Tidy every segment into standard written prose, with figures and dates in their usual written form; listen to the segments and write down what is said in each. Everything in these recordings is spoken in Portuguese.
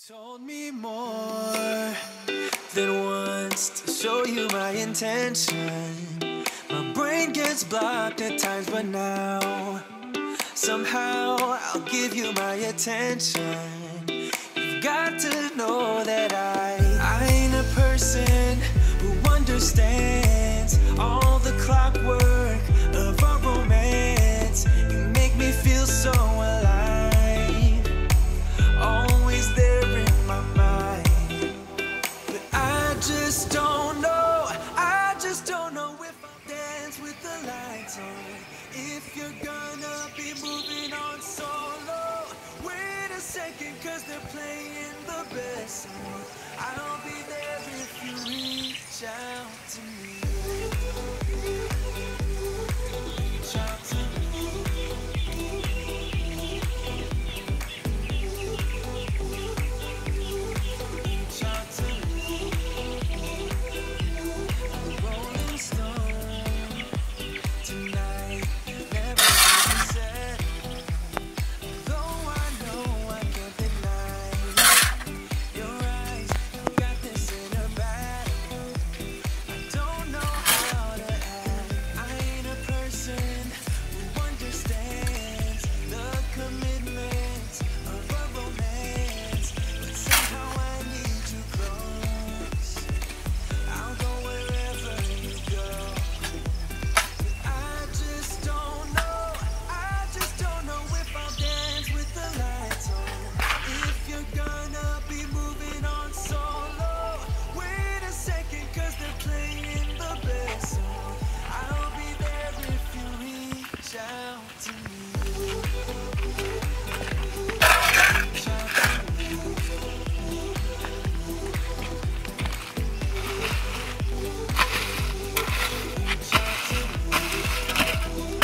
Told me more than once to show you my intention. My brain gets blocked at times, but now somehow I'll give you my attention. You've got to know that I ain't a person who understands all the clockwork of our romance. You make me feel so alive, always there in my mind. But I just don't know if I'll dance with the lights on. If you're gonna be moving on solo, wait a second, cause they're playing the best song. I'll be there if you reach out to me. Reach out to me. Reach out to me. I'm a rolling stone tonight. Never even said, though I know I can't deny your eyes. I've got this in a bag. I don't know how to act. I ain't a person who understands the commitments of a romance, but somehow I need you close. I'll go wherever you go. I just don't know if I'll dance with the lights on. If you're gonna be moving on solo, wait a second, cause they're playing the best song. I'll be there if you reach out to me. Reach out to me. Reach out to me.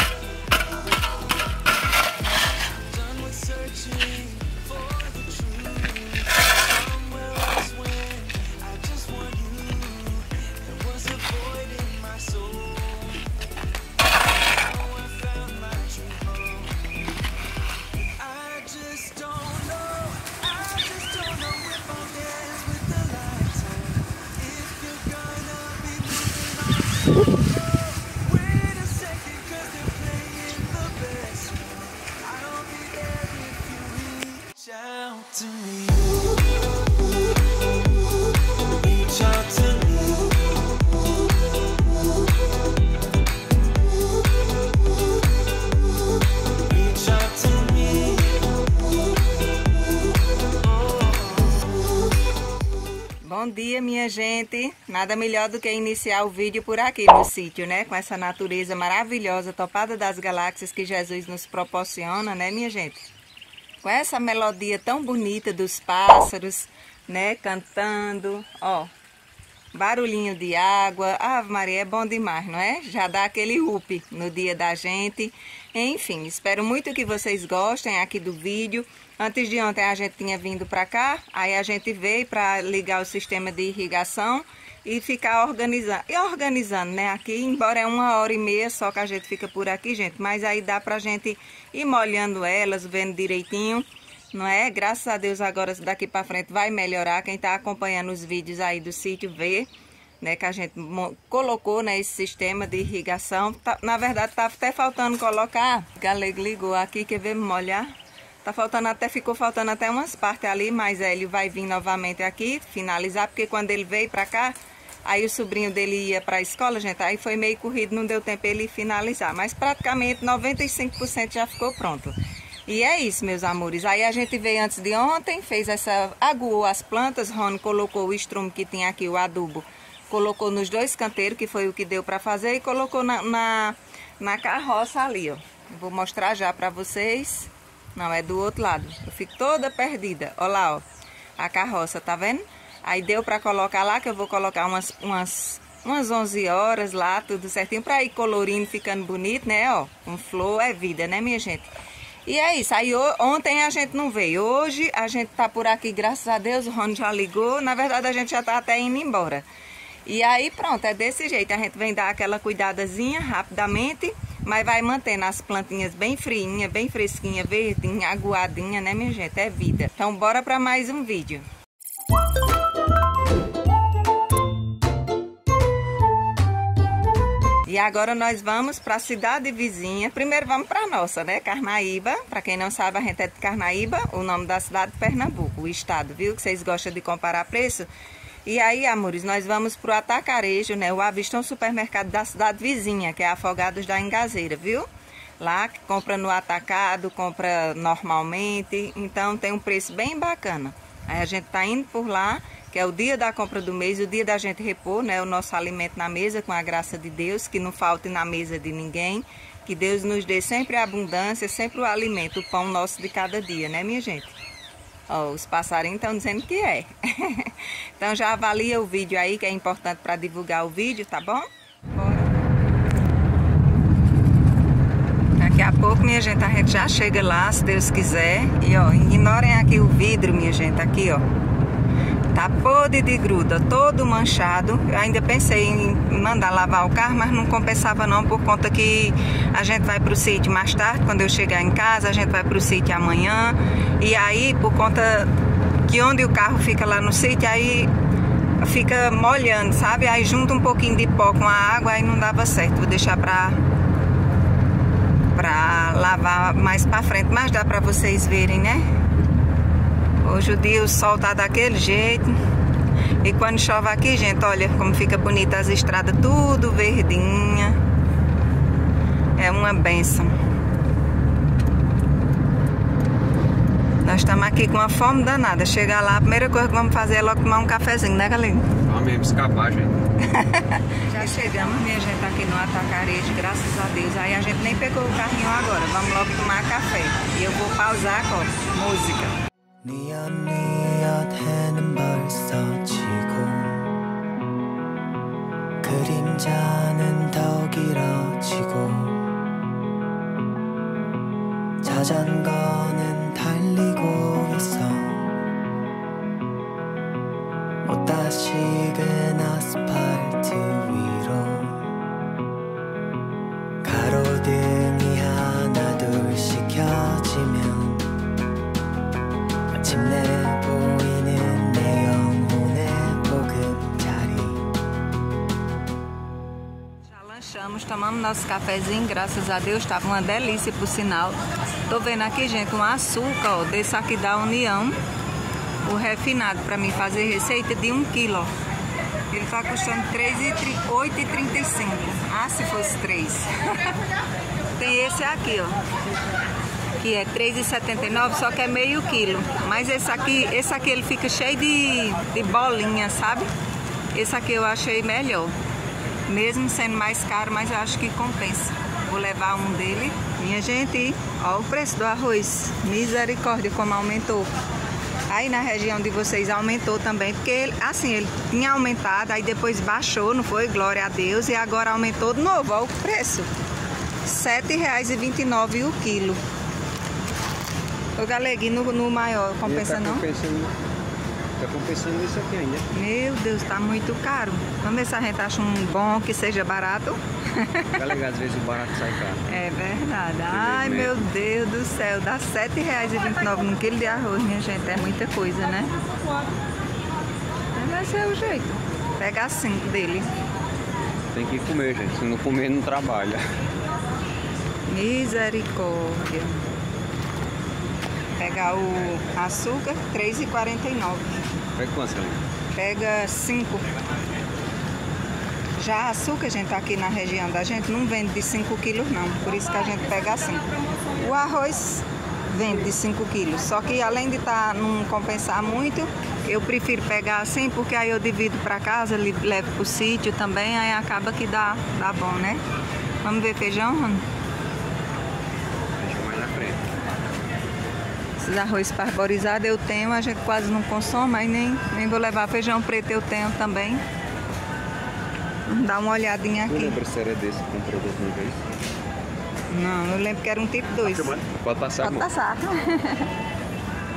Done with searching for the truth. Somewhere else when I just want you. There was a void in my soul. Now I found my true home. I just don't know if I'll dance with the lights on. If you're gonna be moving on solo, wait a second, cause they're playing the best song. I'll be there if you reach out to me. Reach out to me. Reach out to me. Bom dia, minha gente. Nada melhor do que iniciar o vídeo por aqui no sítio, né? Com essa natureza maravilhosa, topada das galáxias que Jesus nos proporciona, né, minha gente? Com essa melodia tão bonita dos pássaros, né, cantando, ó. Barulhinho de água. Ave Maria, é bom demais, não é? Já dá aquele up no dia da gente. Enfim, espero muito que vocês gostem aqui do vídeo. Antes de ontem a gente tinha vindo para cá, aí a gente veio para ligar o sistema de irrigação e ficar organizando, né? Aqui, embora é 1h30 só que a gente fica por aqui, gente, mas aí dá pra gente ir molhando elas, vendo direitinho, não é? Graças a Deus agora daqui para frente vai melhorar. Quem tá acompanhando os vídeos aí do sítio vê, né, que a gente colocou, né, esse sistema de irrigação. Na verdade tá até faltando colocar. O galego ligou aqui, quer ver me molhar? Ficou faltando até umas partes ali, mas ele vai vir novamente aqui finalizar, porque quando ele veio pra cá, aí o sobrinho dele ia pra escola, gente, aí foi meio corrido, não deu tempo ele finalizar, mas praticamente 95% já ficou pronto. E é isso, meus amores. Aí a gente veio antes de ontem, aguou as plantas, Rony colocou o estrume que tinha aqui, o adubo, colocou nos dois canteiros, que foi o que deu pra fazer, e colocou na carroça ali, ó. Eu vou mostrar já pra vocês. Não, é do outro lado. Eu fico toda perdida. Olha lá, ó. A carroça, tá vendo? Aí deu pra colocar lá, que eu vou colocar umas 11 horas lá, tudo certinho, pra ir colorindo, ficando bonito, né, ó. Com flor é vida, né, minha gente? E é isso. Aí ontem a gente não veio. Hoje a gente tá por aqui, graças a Deus. O Rony já ligou. Na verdade, a gente já tá até indo embora. E aí, pronto, é desse jeito. A gente vem dar aquela cuidadazinha rapidamente. Mas vai mantendo as plantinhas bem friinha, bem fresquinha, verdinha, aguadinha, né, minha gente? É vida. Então bora para mais um vídeo. E agora nós vamos para a cidade vizinha. Primeiro vamos para a nossa, né? Carnaíba. Para quem não sabe, a gente é de Carnaíba, o nome da cidade de Pernambuco, o estado, viu? Que vocês gostam de comparar preço. E aí, amores, nós vamos para o Atacarejo, né? O Avista é um supermercado da cidade vizinha, que é Afogados da Engazeira, viu? Lá que compra no atacado, compra normalmente. Então tem um preço bem bacana. Aí a gente tá indo por lá, que é o dia da compra do mês, o dia da gente repor, né, o nosso alimento na mesa, com a graça de Deus, que não falte na mesa de ninguém, que Deus nos dê sempre a abundância, sempre o alimento, o pão nosso de cada dia, né, minha gente? Ó, os passarinhos estão dizendo que é. Então já avalia o vídeo aí, que é importante para divulgar o vídeo, tá bom? Bora. Daqui a pouco, minha gente, a gente já chega lá, se Deus quiser. E ó, ignorem aqui o vidro, minha gente, aqui ó. Tá podre de gruda, todo manchado. Eu ainda pensei em mandar lavar o carro, mas não compensava não, por conta que a gente vai pro sítio mais tarde, quando eu chegar em casa, a gente vai pro sítio amanhã. E aí, por conta que onde o carro fica lá no sítio, aí fica molhando, sabe? Aí junta um pouquinho de pó com a água, aí não dava certo. Vou deixar pra lavar mais pra frente, mas dá pra vocês verem, né? Hoje o dia o sol tá daquele jeito. E quando chove aqui, gente, olha como fica bonita as estradas, tudo verdinha. É uma bênção. Nós estamos aqui com uma fome danada. Chegar lá, a primeira coisa que vamos fazer é logo tomar um cafezinho, né, galera? Vamos mesmo escapar, gente. Já chegamos, minha gente, aqui no Atacarejo, graças a Deus. Aí a gente nem pegou o carrinho agora. Vamos logo tomar café. E eu vou pausar agora. Música. 뉘엿뉘엿 해는 벌써 지고 그림자는 더욱 길어지고 자전거는 달리고 있어 못다 식은 아스팔트 위로 가로등이 하나 둘씩 켜지면 마침내 보이는 내 영혼의 보금자리. Já lanchamos, tomamos nosso cafezinho, graças a Deus, estava uma delícia por sinal. Tô vendo aqui, gente, um açúcar, ó, desse aqui da União, o refinado, para mim fazer receita de 1 quilo. Ele tá custando R$ 8,35. Ah, se fosse 3. Tem esse aqui, ó, que é R$ 3,79, só que é meio quilo. Mas esse aqui ele fica cheio de bolinha, sabe? Esse aqui eu achei melhor. Mesmo sendo mais caro, mas eu acho que compensa. Vou levar um dele. Minha gente, ó o preço do arroz. Misericórdia, como aumentou. Aí na região de vocês aumentou também, porque ele tinha aumentado, aí depois baixou, não foi? Glória a Deus. E agora aumentou de novo, ó o preço. R$ 7,29 o quilo. Ô Galeguinho, no maior, compensa tá não? Tá compensando isso aqui ainda. Meu Deus, tá muito caro. Vamos ver se a gente acha um bom que seja barato. Às vezes o barato sai caro. É verdade. Ai, meu Deus do céu. Dá R$ 7,29 num quilo de arroz, minha gente. É muita coisa, né? Mas vai ser o jeito. Pegar 5 dele. Tem que comer, gente. Se não comer, não trabalha. Misericórdia. Pegar o açúcar, R$ 3,49. Pega quanto, Salinha? Pega 5. Já açúcar, gente, aqui na região da gente não vende de 5 quilos não, por isso que a gente pega 5. O arroz vende de 5 quilos, só que além de não compensar muito, eu prefiro pegar assim, porque aí eu divido para casa, levo pro sítio também, aí acaba que dá bom, né? Vamos ver feijão, mano? Feijão mais na frente. Esses arroz parborizado eu tenho, a gente quase não consome, aí nem vou levar. Feijão preto eu tenho também. Vamos dar uma olhadinha aqui. Não lembra se era desse que comprou da última vez? Não, eu lembro que era um tipo 2. Pode passar, Pode amor. passar.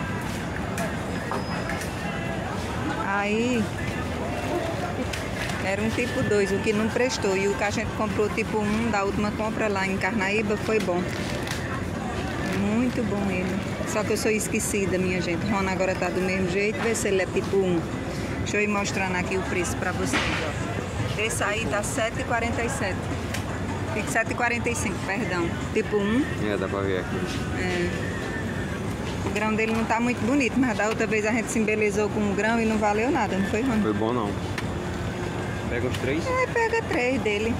Aí Era um tipo 2, o que não prestou. E o que a gente comprou tipo 1 da última compra lá em Carnaíba foi bom. Muito bom ele. Só que eu sou esquecida, minha gente. Rona agora tá do mesmo jeito. Vê se ele é tipo 1. Deixa eu ir mostrando aqui o preço pra vocês, ó. Esse aí tá R$7,47. Fica R$7,45, perdão. Tipo 1. É, dá pra ver aqui. É. O grão dele não tá muito bonito, mas da outra vez a gente se embelezou com o grão e não valeu nada, não foi, Rony? Foi bom não. Pega os 3? É, pega 3 dele.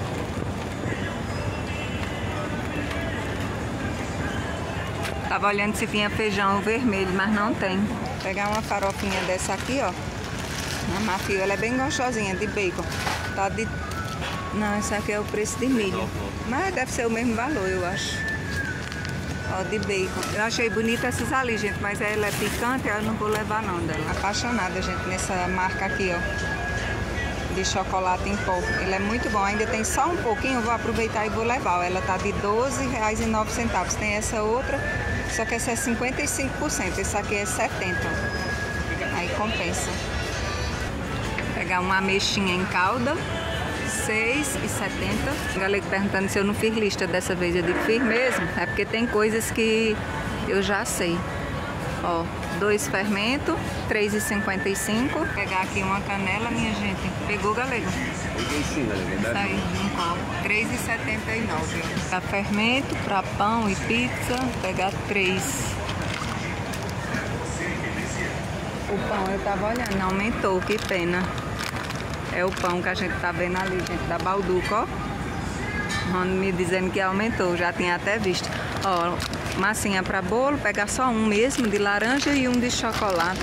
Tava olhando se tinha feijão vermelho, mas não tem. Vou pegar uma farofinha dessa aqui, ó. Uma mafio, ela é bem gostosinha, de bacon. Tá de... Não, essa aqui é o preço de milho. Mas deve ser o mesmo valor, eu acho. Ó, de bacon. Eu achei bonita essas ali, gente, mas ela é picante, eu não vou levar não dela. Apaixonada, gente, nessa marca aqui, ó. De chocolate em pó. Ele é muito bom. Ainda tem só um pouquinho, eu vou aproveitar e vou levar. Ela tá de R$12,09. Tem essa outra, só que essa é 55%. Essa aqui é 70%. Aí compensa. Vou pegar uma ameixinha em calda, R$6,70. Galera perguntando se eu não fiz lista dessa vez. Eu digo, fiz mesmo. É porque tem coisas que eu já sei. Ó, 2 fermentos, R$3,55. Vou pegar aqui uma canela, minha gente. Pegou, galera? Peguei sim, galera. Isso aí, um copo. R$3,79. Pra fermento, pra pão e pizza, vou pegar 3. O pão eu tava olhando, não aumentou, que pena. É o pão que a gente tá vendo ali, gente, da Balduco, ó. Me dizendo que aumentou, já tinha até visto. Ó, massinha para bolo, pegar só um mesmo de laranja e um de chocolate.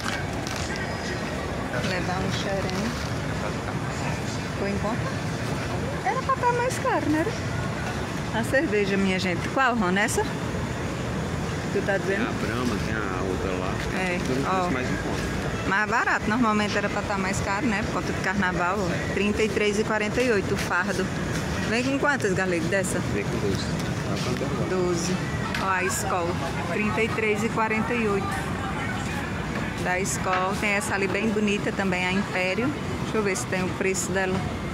Levar um xerém. Foi em conta? Era para estar mais caro, né? A cerveja, minha gente. Qual, Rona? Essa? Tu tá dizendo? Tem a Brahma, tem a outra lá. É, tudo ó. mais em conta. Mais barato, normalmente era para estar mais caro, né? Por conta do carnaval, ó. R$33,48 o fardo. Vem com quantas, galera, dessa? Vem com 12. 12. Ó, a Skol, R$33,48. Da Skol. Tem essa ali bem bonita também, a Império. Deixa eu ver se tem o preço dela.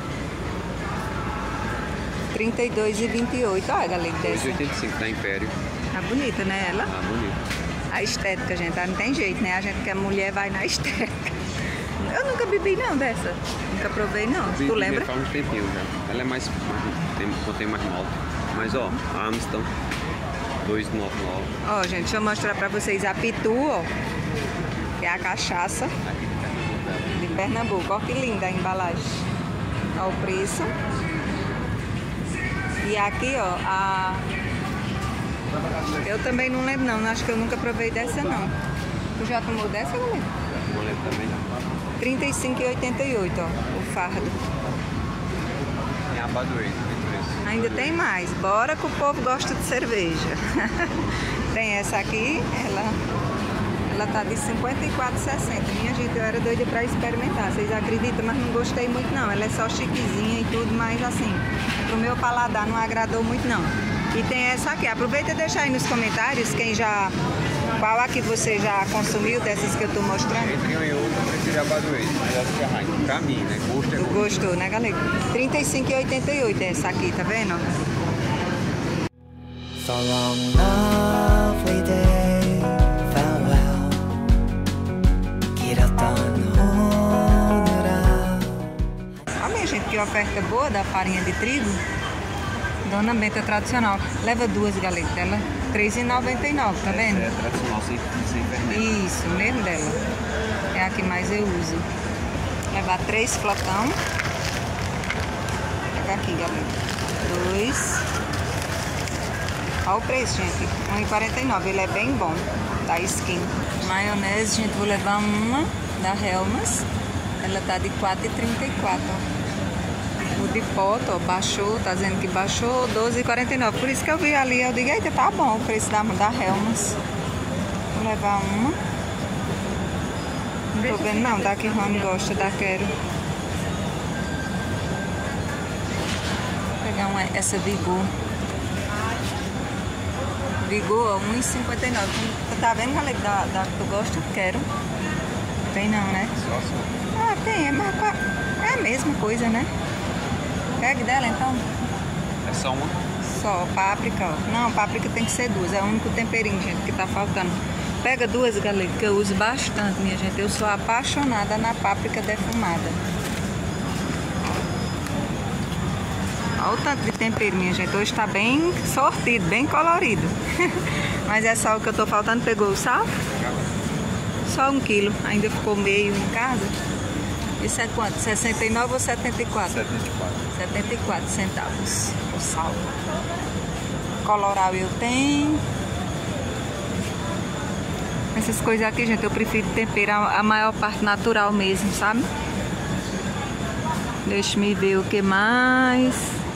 R$32,28. Olha, galera, dessa. R$2,85 da Império. Tá bonita, né, ela? Tá bonita. A estética, gente, não tem jeito, né? A gente que é mulher vai na estética. Eu nunca bebi não dessa. Nunca provei não. Tu lembra? Faz uns tempinhos já. Ela é mais tem mais malta. Mas ó, a Amstel 2,99. Ó, gente, deixa eu mostrar pra vocês a Pitu, ó. Que é a cachaça de Pernambuco. Ó que linda a embalagem. Ó o preço. E aqui, ó, a... Eu também não lembro não. Acho que eu nunca provei dessa não. Tu já tomou dessa, galera? Não lembro também. R$35,88, ó, o fardo. Tem a Baduei, Ainda tem mais. Bora que o povo gosta de cerveja. Tem essa aqui, ela tá de R$54,60. Minha gente, eu era doida pra experimentar. Vocês acreditam? Mas não gostei muito não. Ela é só chiquezinha e tudo, mas assim, pro meu paladar não agradou muito não. E tem essa aqui. Aproveita e deixa aí nos comentários qual aqui você já consumiu dessas que eu tô mostrando. Entre uma e outra, eu prefiro a Baduei. Mas essa que é Heineken. Pra mim, né? Gosto é Tu gostou, né, galera? R$35,88 essa aqui, tá vendo? So long, lovely day, farewell. 길었던 오늘아. Ó, minha gente, que oferta boa da farinha de trigo. Dona Benta tradicional. Leva 2, galera. Ela R$3,99, tá vendo? É tradicional, sem fermento. Isso, mesmo dela. É a que mais eu uso. Levar 3 flocão. Pega aqui, galera. 2. Olha o preço, gente. R$1,49. Ele é bem bom. Da Skin. Maionese, gente, vou levar uma da Hellmann's. Ela tá de R$4,34. O de poto, ó, baixou, tá dizendo que baixou R$12,49. Por isso que eu vi ali, eu digo, eita, tá bom o preço da Hellmann's. Vou levar uma. Não tô vendo não, da que o Rony gosta, da Quero. Vou pegar essa Vigor. Vigor, R$1,59. Tá vendo, galera, da que tu gosta? Quero. Tem não, né? Ah, tem, mas é a mesma coisa, né? Pegue dela então. É só uma? Só, páprica, ó. Não, páprica tem que ser duas. É o único temperinho, gente, que tá faltando. Pega duas, galera, que eu uso bastante, minha gente. Eu sou apaixonada na páprica defumada. Olha o tanto de tempero, minha gente. Hoje tá bem sortido, bem colorido. Mas é só o que eu tô faltando. Pegou o sal? Só 1 quilo. Ainda ficou meio em casa. Isso é quanto? 69 ou 74? 74 centavos o sal. Coloral eu tenho. Essas coisas aqui, gente, eu prefiro temperar a maior parte natural mesmo, sabe? Deixa-me ver o que mais.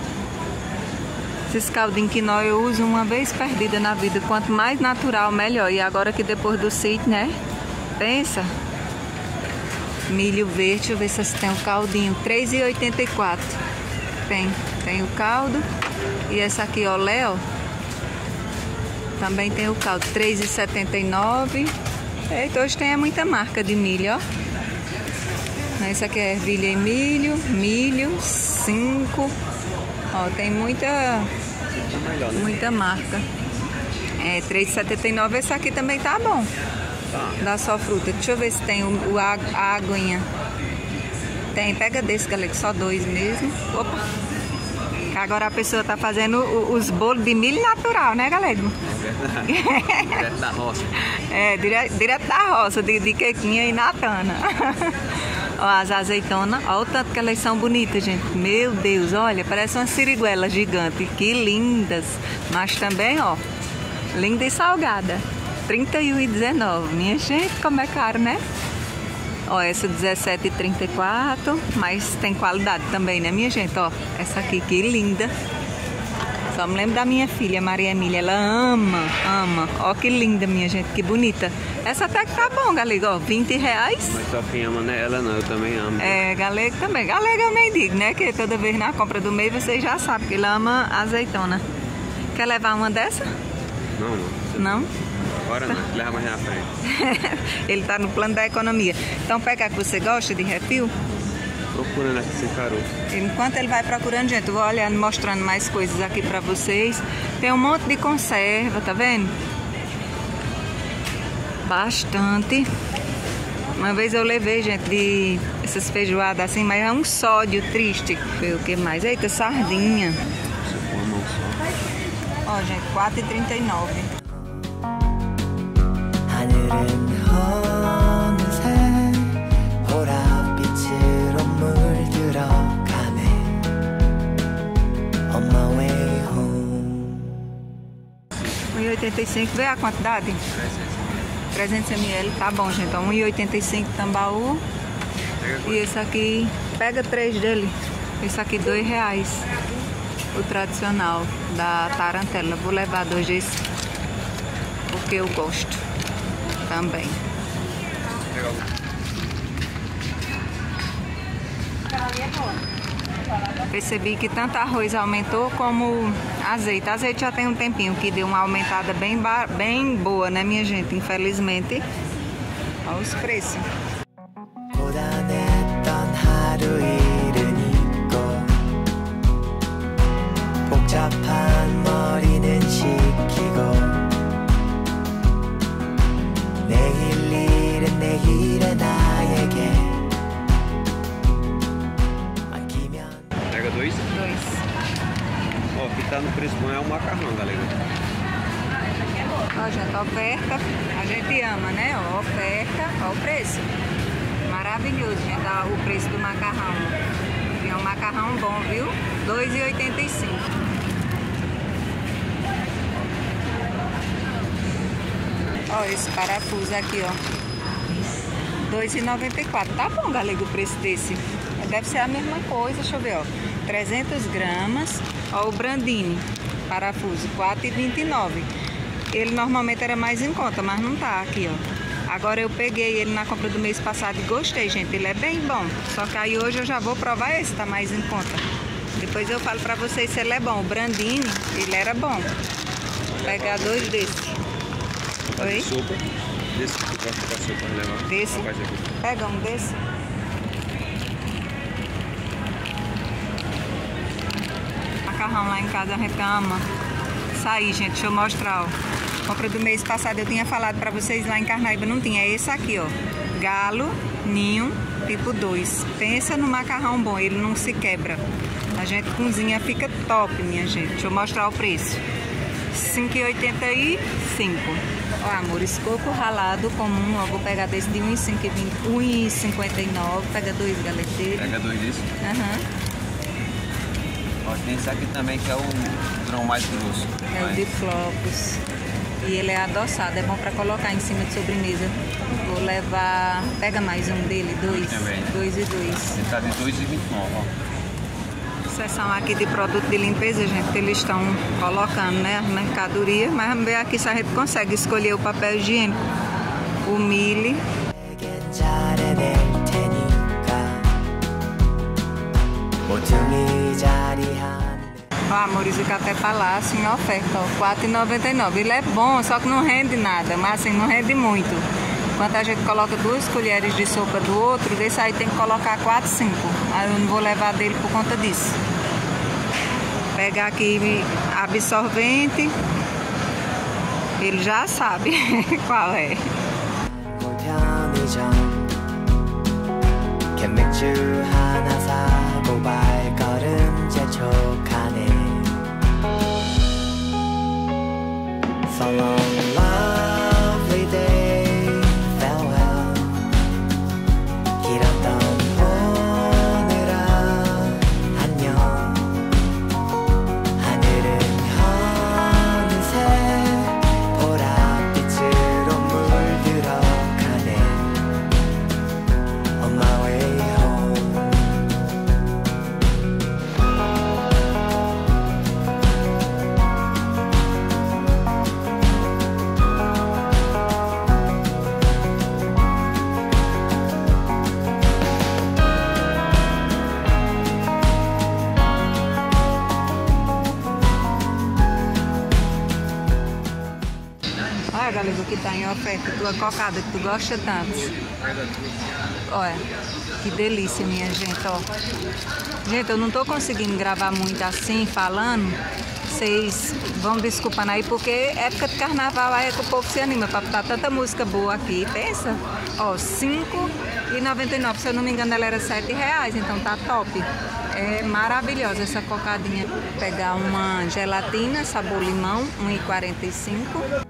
Esses caldinhos que nós eu uso uma vez perdida na vida. Quanto mais natural, melhor. E agora que depois do sítio, né? Pensa. Milho verde, deixa eu ver se tem o caldinho. R$3,84. Tem o caldo. E essa aqui, olé, ó. Também tem o caldo. R$3,79. Eita, hoje tem muita marca de milho, ó. Essa aqui é ervilha e milho. Milho, 5. Ó, tem muita marca. É, R$3,79. Esse aqui também tá bom. Dá só fruta. Deixa eu ver se tem a aguinha. Tem, pega desse, galera, só 2 mesmo. Opa! Agora a pessoa tá fazendo os bolos de milho natural, né, galera? É verdade. Direto da roça. É, direto da roça, de quequinha e natana. Ó, as azeitonas, ó o tanto que elas são bonitas, gente. Meu Deus, olha, parece uma siriguela gigante. Que lindas. Mas também, ó, linda e salgada. R$31,19. Minha gente, como é caro, né? Ó, essa R$17,34. Mas tem qualidade também, né, minha gente? Ó, essa aqui, que linda. Só me lembro da minha filha, Maria Emília. Ela ama. Ó, que linda, minha gente, que bonita. Essa até que tá bom, galera, ó, R$20. Mas só quem ama, né? Ela não, eu também amo. É, galego também. Galego eu nem digo, né? Que toda vez na compra do mês vocês já sabem que ele ama azeitona. Quer levar uma dessa? Não? Agora não, leva mais na frente. Ele tá no plano da economia. Então pega a que você gosta de refil. Procurando aqui sem caroço. Enquanto ele vai procurando, gente, eu vou olhando, mostrando mais coisas aqui pra vocês. Tem um monte de conserva, tá vendo? Bastante. Uma vez eu levei, gente, de essas feijoadas assim, mas é um sódio triste. Foi o que mais? Eita, sardinha. Ó, gente, R$4,39. 하늘은 어느새 보랏빛으로 물들어가네 On my way home. 1,85, vê a quantidade? 300 ml, tá bom, gente. 1,85 tambaú. E esse aqui, pega 3 dele. Esse aqui R$2. O tradicional da tarantela. Vou levar 2 desse, porque eu gosto também. Percebi que tanto arroz aumentou como azeite. Azeite já tem um tempinho que deu uma aumentada bem boa, né, minha gente? Infelizmente. Olha os preços. Pega 2? 2. Ó, o que tá no preço bom é o macarrão, galera. Ó, gente, oferta, a gente ama, né? Ó, oferta, ó o preço. Maravilhoso, gente, ó, o preço do macarrão. E é um macarrão bom, viu? R$2,85. Ó, esse parafuso aqui, ó. R$2,94. Tá bom, galera, o preço desse. Deve ser a mesma coisa, deixa eu ver, ó. 300 gramas. Ó, o Brandini, parafuso, R$4,29. Ele normalmente era mais em conta, mas não tá aqui, ó. Agora eu peguei ele na compra do mês passado e gostei, gente. Ele é bem bom. Só que aí hoje eu já vou provar esse, tá mais em conta. Depois eu falo pra vocês se ele é bom. O Brandini, ele era bom. Vou pegar 2 desses. Oi? Sopa. Desse que tu gosta da sopa, levar. Desse? Pega um desse. macarrão lá em casa, a gente ama. Isso aí, gente, deixa eu mostrar, ó. Compra do mês passado, eu tinha falado pra vocês lá em Carnaíba, não tinha. É esse aqui, ó. Galo, ninho, tipo 2. Pensa no macarrão bom, ele não se quebra. A gente cozinha, fica top, minha gente. Deixa eu mostrar o preço. R$ 5,85. Ó, amores, coco ralado comum, ó. Vou pegar desse de R$ 1,59. Pega 2 galeteiros. Pega 2 disso. Aham. Ó, tem esse aqui também que é o grão mais grosso. É o de flocos. E ele é adoçado, é bom pra colocar em cima de sobremesa. Vou levar... Pega mais um dele, 2. 2 e 2. Ele tá de 2,29, ó. Seção aqui de produto de limpeza, gente, que eles estão colocando, né, a mercadoria. Mas vamos ver aqui se a gente consegue escolher o papel higiênico. O milho. Ó, amores, o café palácio em oferta, ó, R$ 4,99. Ele é bom, só que não rende nada, mas assim, não rende muito. Enquanto a gente coloca 2 colheres de sopa do outro, desse aí tem que colocar 4, 5. Aí eu não vou levar dele por conta disso. Pegar aqui absorvente. Ele já sabe qual é. Olha, galera, o que tá em oferta, tua cocada que tu gosta tanto. Olha, que delícia, minha gente, ó. Gente, eu não tô conseguindo gravar muito assim, falando. Vocês vão desculpando aí, porque época de carnaval aí é que o povo se anima pra botar tanta música boa aqui. Pensa, ó, R$ 5,99. Se eu não me engano, ela era R$ 7,00, então tá top. É maravilhosa essa cocadinha. Vou pegar uma gelatina, sabor limão, R$ 1,45.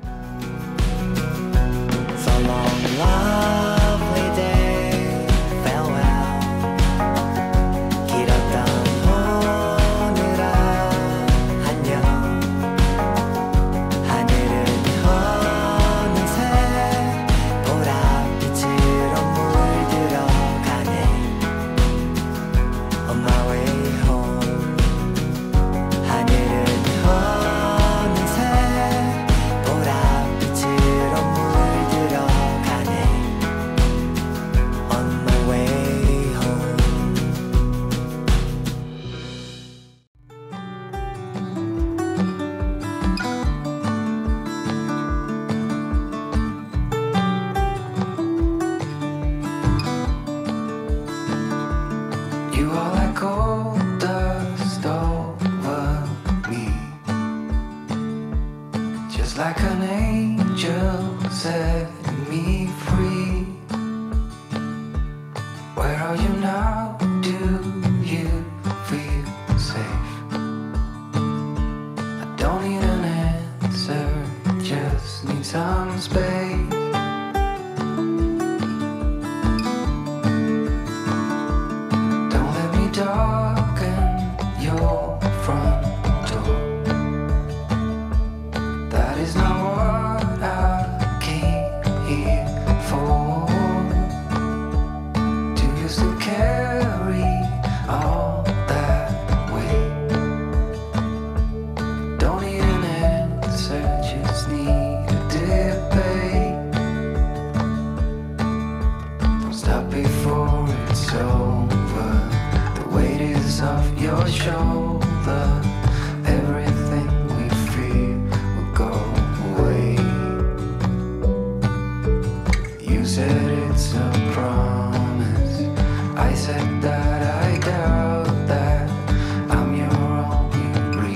Like an angel set me free. Where are you now? Do you feel safe? I don't need an answer, just need some space. Don't let me darken your front door. That is not what I came here for. Do you still carry all that weight? Don't need an answer, just need a debate. Don't stop before it's over. The weight is off your shoulder. Everything we fear will go away. You said it's a promise. I said that I doubt that. I'm your only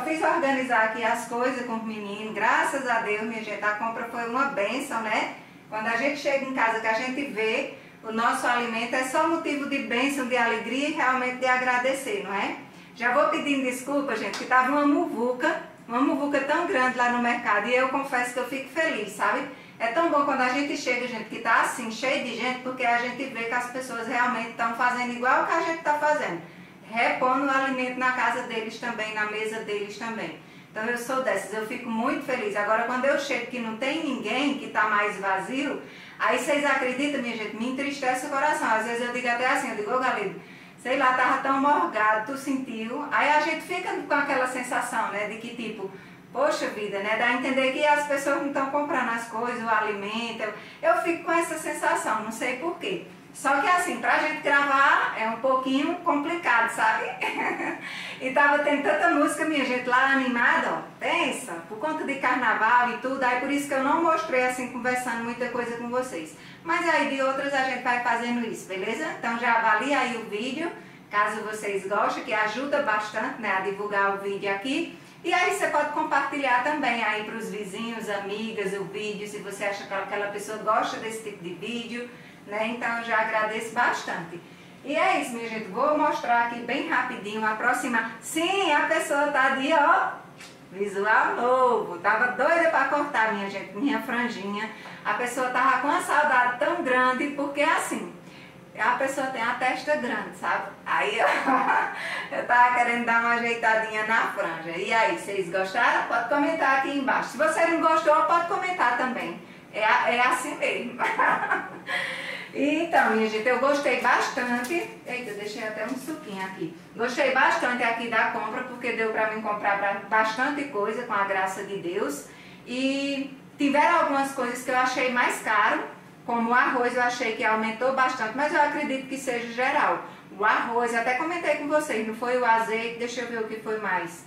só fiz organizar aqui as coisas com os meninos. Graças a Deus, minha gente, a compra foi uma bênção, né? Quando a gente chega em casa, que a gente vê o nosso alimento, é só motivo de bênção, de alegria e realmente de agradecer, não é? Já vou pedindo desculpa, gente, que tava uma muvuca tão grande lá no mercado. E eu confesso que eu fico feliz, sabe? É tão bom quando a gente chega, gente, que tá assim, cheio de gente, porque a gente vê que as pessoas realmente estão fazendo igual que a gente tá fazendo. Repondo o alimento na casa deles também, na mesa deles também. Então eu sou dessas, eu fico muito feliz. Agora quando eu chego que não tem ninguém, que tá mais vazio, aí vocês acreditam, minha gente, me entristece o coração. Às vezes eu digo até assim, eu digo, ô Galido, sei lá, tava tão morgado, tu sentiu? Aí a gente fica com aquela sensação, né, de que tipo, poxa vida, né, dá a entender que as pessoas não estão comprando as coisas, o alimento. Eu fico com essa sensação, não sei porquê. Só que assim, pra gente gravar é um pouquinho complicado, sabe? E tava tendo tanta música, minha gente, lá animada, ó, pensa, por conta de carnaval e tudo, aí por isso que eu não mostrei assim, conversando muita coisa com vocês. Mas aí de outras a gente vai fazendo isso, beleza? Então já avalia aí o vídeo, caso vocês gostem, que ajuda bastante, né, a divulgar o vídeo aqui. E aí você pode compartilhar também aí para os vizinhos, amigas, o vídeo, se você acha que aquela pessoa gosta desse tipo de vídeo, né? Então eu já agradeço bastante. E é isso, minha gente, vou mostrar aqui bem rapidinho, aproximar. Sim, a pessoa tá de, ó, visual novo. Tava doida para cortar, minha gente, minha franjinha. A pessoa tava com uma saudade tão grande, porque assim, a pessoa tem a testa grande, sabe? Aí eu tava querendo dar uma ajeitadinha na franja. E aí, vocês gostaram? Pode comentar aqui embaixo. Se você não gostou, pode comentar também. É assim mesmo. Então, minha gente, eu gostei bastante. Eita, deixei até um suquinho aqui. Gostei bastante aqui da compra, porque deu pra mim comprar bastante coisa, com a graça de Deus. E tiveram algumas coisas que eu achei mais caro, como o arroz eu achei que aumentou bastante, mas eu acredito que seja geral. O arroz, até comentei com vocês, não foi o azeite, deixa eu ver o que foi mais.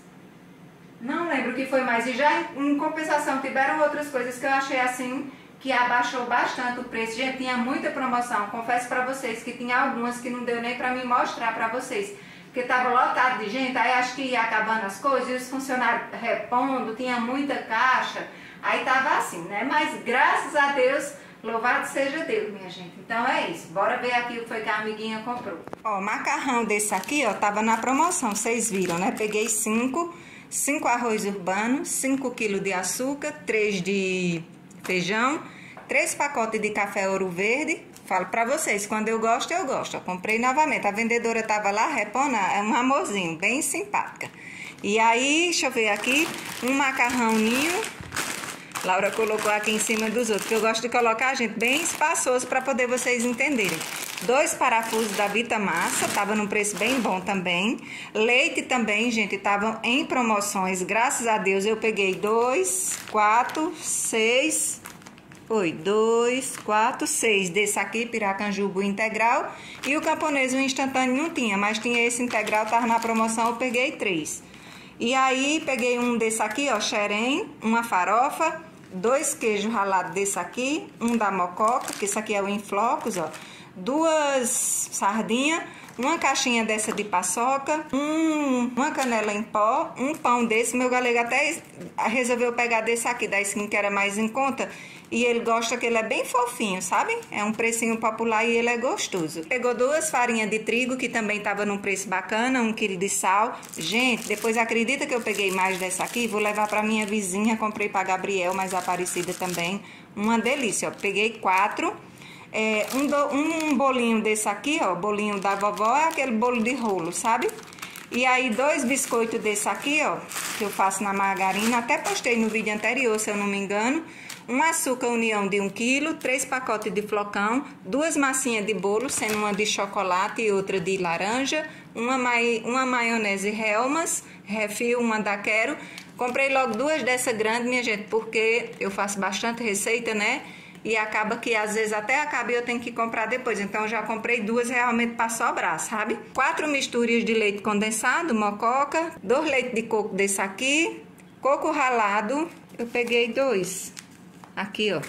Não lembro o que foi mais. E já em compensação tiveram outras coisas que eu achei assim, que abaixou bastante o preço. Gente, tinha muita promoção. Confesso pra vocês que tinha algumas que não deu nem pra me mostrar pra vocês. Porque tava lotado de gente, aí acho que ia acabando as coisas, e os funcionários repondo, tinha muita caixa. Aí tava assim, né? Mas graças a Deus, louvado seja Deus, minha gente. Então é isso. Bora ver aqui o que foi que a amiguinha comprou. Ó, macarrão desse aqui, ó, tava na promoção, vocês viram, né? Peguei 5 arroz urbano, 5 kg de açúcar, 3 de feijão, 3 pacotes de café Ouro Verde. Falo pra vocês, quando eu gosto, eu gosto. Eu comprei novamente. A vendedora tava lá, repona, é um amorzinho, bem simpática. E aí, deixa eu ver aqui, um macarrãozinho. Laura colocou aqui em cima dos outros, que eu gosto de colocar, gente, bem espaçoso para poder vocês entenderem. 2 parafusos da Vita Massa, tava num preço bem bom também. Leite também, gente, estavam em promoções. Graças a Deus eu peguei 2, 4, 6. Foi 2, 4, 6 desse aqui, Piracanjuba integral. E o camponês, o instantâneo não tinha, mas tinha esse integral, tava na promoção, eu peguei 3. E aí peguei um desse aqui, ó, xerém, uma farofa, 2 queijos ralados desse aqui, um da mococa, que esse aqui é o em flocos, ó, 2 sardinhas, uma caixinha dessa de paçoca, uma canela em pó, um pão desse. Meu galego até resolveu pegar desse aqui, da Skin, que era mais em conta, e ele gosta que ele é bem fofinho, sabe? É um precinho popular e ele é gostoso. Pegou 2 farinhas de trigo, que também tava num preço bacana, 1 kg de sal. Gente, depois acredita que eu peguei mais dessa aqui? Vou levar pra minha vizinha, comprei pra Gabriel, mas Aparecida também. Uma delícia, ó. Peguei 4. Um bolinho desse aqui, ó, bolinho da vovó, é aquele bolo de rolo, sabe? E aí 2 biscoitos desse aqui, ó, que eu faço na margarina, até postei no vídeo anterior, se eu não me engano. Um açúcar União de 1 kg, 3 pacotes de flocão, 2 massinhas de bolo, sendo uma de chocolate e outra de laranja, uma maionese Hellmann's, refil, uma da Quero. Comprei logo 2 dessa grande, minha gente, porque eu faço bastante receita, né? E acaba que às vezes até acaba e eu tenho que comprar depois. Então eu já comprei 2 realmente para sobrar, sabe? 4 misturas de leite condensado, mococa, 2 leites de coco desse aqui, coco ralado, eu peguei 2. Aqui, ó.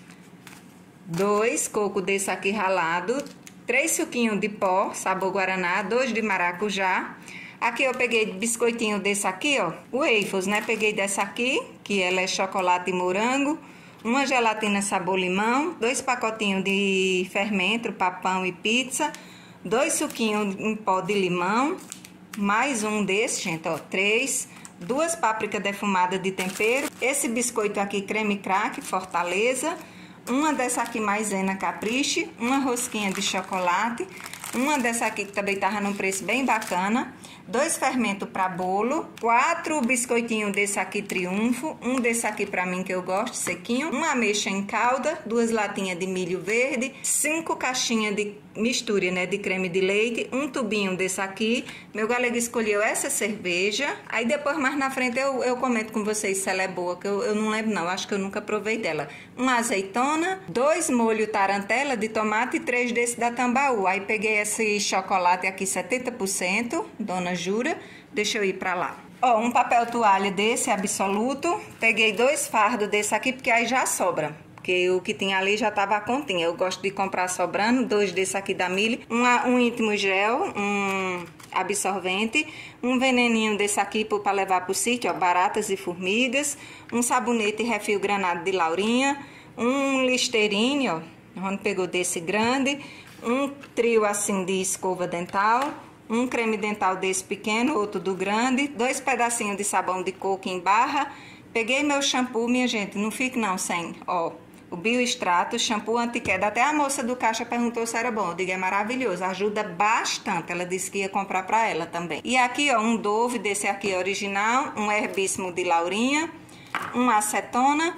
2 coco desse aqui ralado, 3 suquinhos de pó, sabor guaraná, 2 de maracujá, Aqui eu peguei biscoitinho desse aqui, ó, Waffles, né? Peguei dessa aqui, que ela é chocolate e morango. Uma gelatina sabor limão, 2 pacotinhos de fermento para pão e pizza, 2 suquinhos em pó de limão, mais um desse, gente, ó, 3, 2 pápricas defumadas de tempero, esse biscoito aqui creme crack Fortaleza, uma dessa aqui maisena capriche, uma rosquinha de chocolate, uma dessa aqui que também tava num preço bem bacana, 2 fermentos para bolo, 4 biscoitinhos desse aqui Triunfo, um desse aqui para mim que eu gosto, sequinho, uma ameixa em calda, 2 latinhas de milho verde, 5 caixinhas de mistura, né, de creme de leite, um tubinho desse aqui. Meu galego escolheu essa cerveja, aí depois mais na frente eu comento com vocês se ela é boa, que eu não lembro não, acho que eu nunca provei dela. Uma azeitona, 2 molho tarantela de tomate e 3 desse da Tambaú. Aí peguei esse chocolate aqui 70%, Dona Jura, deixa eu ir pra lá. Ó, um papel toalha desse absoluto, peguei 2 fardos desse aqui porque aí já sobra. Porque o que tinha ali já tava a continha. Eu gosto de comprar sobrando, 2 desse aqui da Mili, um íntimo gel, um absorvente, um veneninho desse aqui para levar pro sítio, ó, baratas e formigas, um sabonete refil granado de Laurinha, um Listerine, ó, Rony pegou desse grande, um trio assim de escova dental, um creme dental desse pequeno, outro do grande, 2 pedacinhos de sabão de coco em barra. Peguei meu shampoo, minha gente, não fique não sem, ó, o Bioextrato, shampoo anti-queda. Até a moça do caixa perguntou se era bom. Eu digo, é maravilhoso, ajuda bastante. Ela disse que ia comprar pra ela também. E aqui, ó, um Dove desse aqui original, um herbíssimo de Laurinha, uma acetona,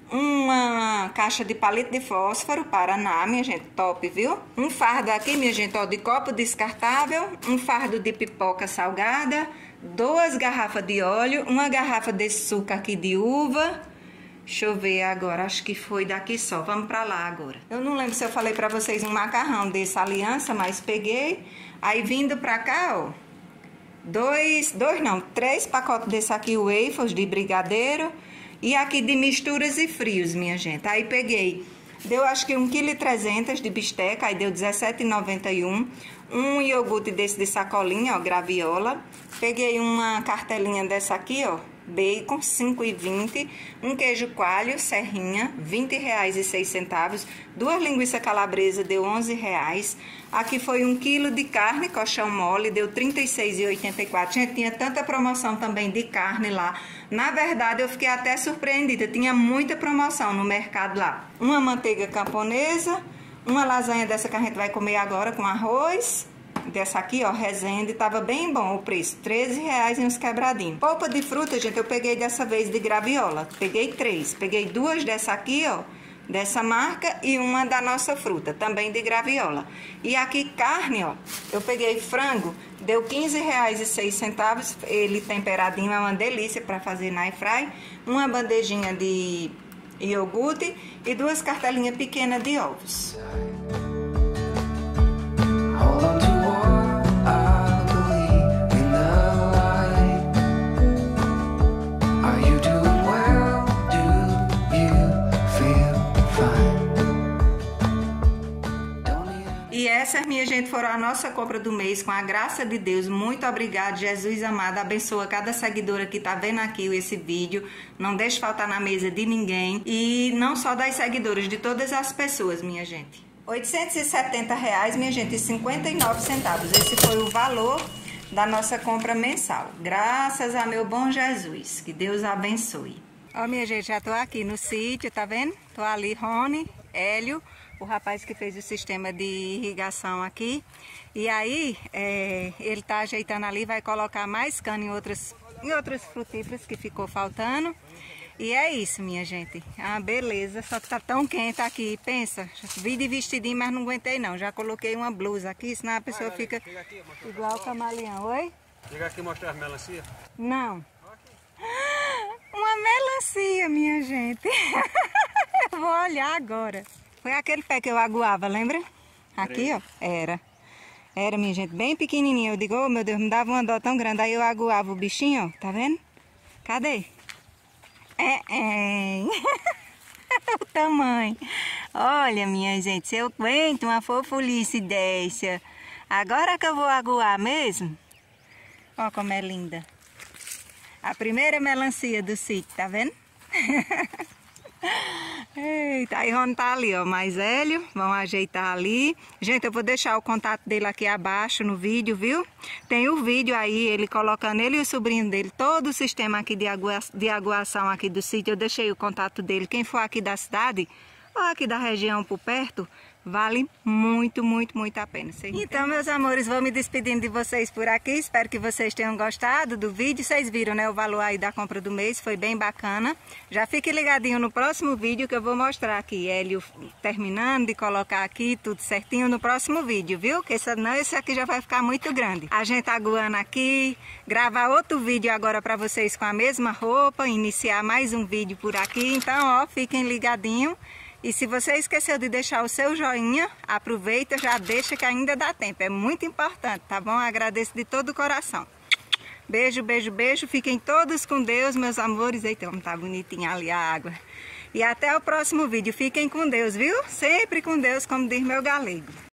uma caixa de palito de fósforo, Paraná, minha gente, top, viu? Um fardo aqui, minha gente, ó, de copo descartável, um fardo de pipoca salgada, 2 garrafas de óleo, uma garrafa desse suco aqui de uva. Deixa eu ver agora, acho que foi daqui só, vamos pra lá agora. Eu não lembro se eu falei pra vocês um macarrão desse Aliança, mas peguei. Aí vindo pra cá, ó, 3 pacotes desse aqui, Waffles de brigadeiro. E aqui de misturas e frios, minha gente. Aí peguei, deu acho que 1,3 kg de bisteca, aí deu R$17,91. Um iogurte desse de sacolinha, ó, graviola. Peguei uma cartelinha dessa aqui, ó, bacon, 5,20. Um queijo coalho, serrinha, R$20,06. 2 linguiças calabresa, deu R$11. Aqui foi 1 quilo de carne, colchão mole, deu R$36,84. Gente, tinha tanta promoção também de carne lá. Na verdade, eu fiquei até surpreendida. Tinha muita promoção no mercado lá. Uma manteiga camponesa, uma lasanha dessa que a gente vai comer agora com arroz. Dessa aqui, ó, Resende, tava bem bom o preço, R$13 e uns quebradinhos. Polpa de fruta, gente, eu peguei dessa vez de graviola. Peguei 3, peguei 2 dessa aqui, ó, dessa marca e uma da Nossa Fruta, também de graviola. E aqui carne, ó, eu peguei frango, deu R$15,06, ele temperadinho, é uma delícia para fazer na airfry. Uma bandejinha de iogurte e 2 cartelinhas pequenas de ovos. E essas, minha gente, foram a nossa compra do mês, com a graça de Deus. Muito obrigada, Jesus amado. Abençoa cada seguidora que tá vendo aqui esse vídeo. Não deixe faltar na mesa de ninguém. E não só das seguidoras, de todas as pessoas, minha gente. R$870, minha gente, e 59 centavos. Esse foi o valor da nossa compra mensal. Graças a meu bom Jesus. Que Deus abençoe. Ó, minha gente, já tô aqui no sítio, tá vendo? Tô ali, Rony, Hélio, o rapaz que fez o sistema de irrigação aqui. E aí, ele tá ajeitando ali, vai colocar mais cana em outras frutíferas que ficou faltando. E é isso, minha gente. Ah, beleza, só que tá tão quente aqui, pensa. Vi de vestidinho, mas não aguentei não. Já coloquei uma blusa aqui, senão a pessoa fica aqui, igual o camaleão. Oi? Chega aqui e mostrar as melancias. Não. Uma melancia, minha gente. Eu vou olhar agora. Foi aquele pé que eu aguava, lembra? Aqui, ó, era, minha gente, bem pequenininho. Eu digo, oh, meu Deus, me dava uma dó tão grande. Aí eu aguava o bichinho, ó, tá vendo? Cadê? O tamanho. Olha, minha gente, se eu aguento uma fofulice dessa. Agora que eu vou aguar mesmo. Ó como é linda. A primeira melancia do sítio, tá vendo? Eita, aí Rony tá ali, ó, mais velho. Vamos ajeitar ali. Gente, eu vou deixar o contato dele aqui abaixo no vídeo, viu? Tem o vídeo aí, ele colocando, ele e o sobrinho dele, todo o sistema aqui de aguação aqui do sítio. Eu deixei o contato dele. Quem for aqui da cidade, ou aqui da região por perto, vale muito, muito, muito a pena. Então, meus amores, vou me despedindo de vocês por aqui. Espero que vocês tenham gostado do vídeo. Vocês viram, né, o valor aí da compra do mês, foi bem bacana. Já fique ligadinho no próximo vídeo que eu vou mostrar aqui Hélio terminando de colocar aqui tudo certinho no próximo vídeo, viu? Porque senão esse aqui já vai ficar muito grande. A gente aguando aqui, gravar outro vídeo agora para vocês com a mesma roupa, iniciar mais um vídeo por aqui. Então, ó, fiquem ligadinho. E se você esqueceu de deixar o seu joinha, aproveita, já deixa que ainda dá tempo. É muito importante, tá bom? Agradeço de todo o coração. Beijo, beijo, beijo. Fiquem todos com Deus, meus amores. Eita, como tá bonitinha ali a água. E até o próximo vídeo. Fiquem com Deus, viu? Sempre com Deus, como diz meu galego.